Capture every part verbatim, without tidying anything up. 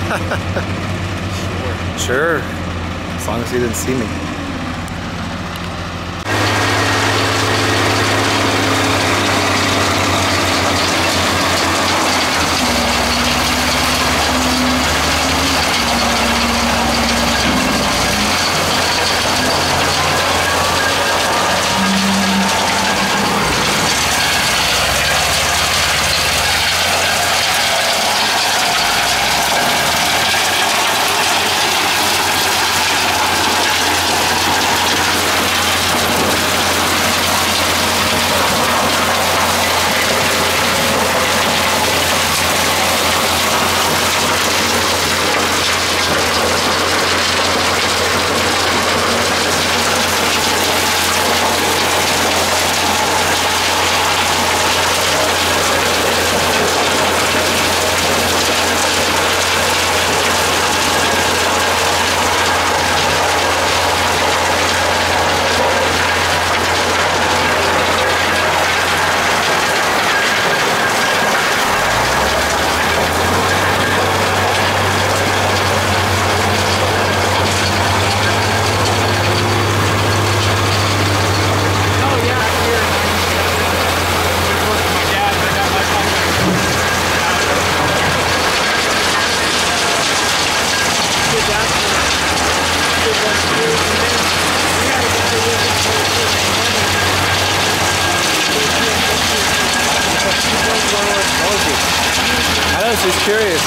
Sure. As long as he didn't see me. I know, she's curious.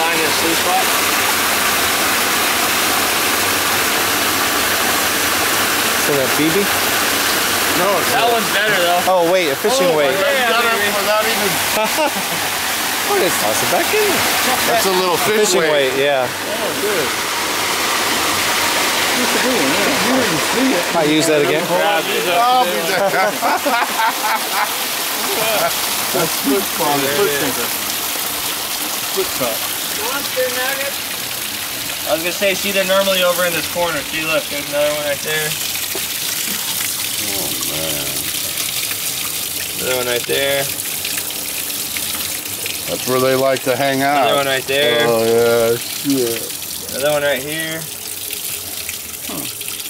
find a sluice spot? So that B B? No, it's That one's better though. Oh wait, a fishing weight. Yeah, Without, baby. without even. Oh, just toss it back in. That's a little fish Fishing weight, yeah. Oh, good. That's a good one. Yeah. You didn't see it. Might use that again. I'll be there. That's foot spawn. Foot sinker. Foot top. Monster nugget. I was gonna say, see, they're normally over in this corner. See, look, there's another one right there. Oh man. Another one right there. That's where they like to hang out. Another one right there. Oh yeah, shit. Another one right here. Huh.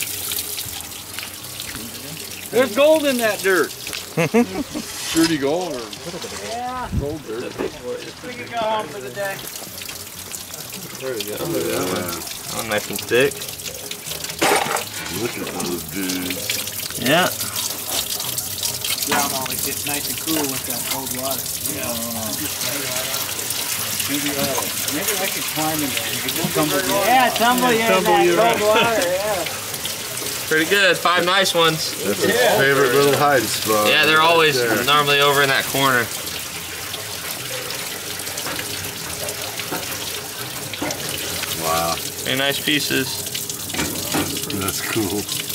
There's gold in that dirt. Dirty gold or Yeah. gold dirt? We can go home for the day. There you go. Yeah. Oh, nice and thick. Look at those dudes. Yeah. Ground always gets nice and cool with that cold water. Yeah. Maybe, uh, maybe I could climb in there. You could just tumble you. Yeah, tumble you in Tumble that you cold right. water, yeah. Pretty good. Five nice ones. That's his favorite little hiding spot. Yeah, they're always Right there. normally over in that corner. Wow. Very nice pieces. That's cool.